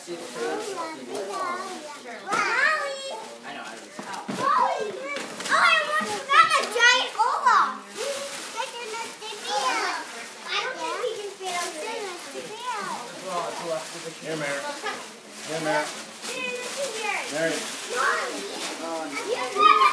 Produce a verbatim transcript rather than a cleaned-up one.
see the trailer. Sure. I know. I was. Oh, I almost found a giant Olaf. I don't think we can fit out there. Here, Mary. Here, Mary. Mary. Mom,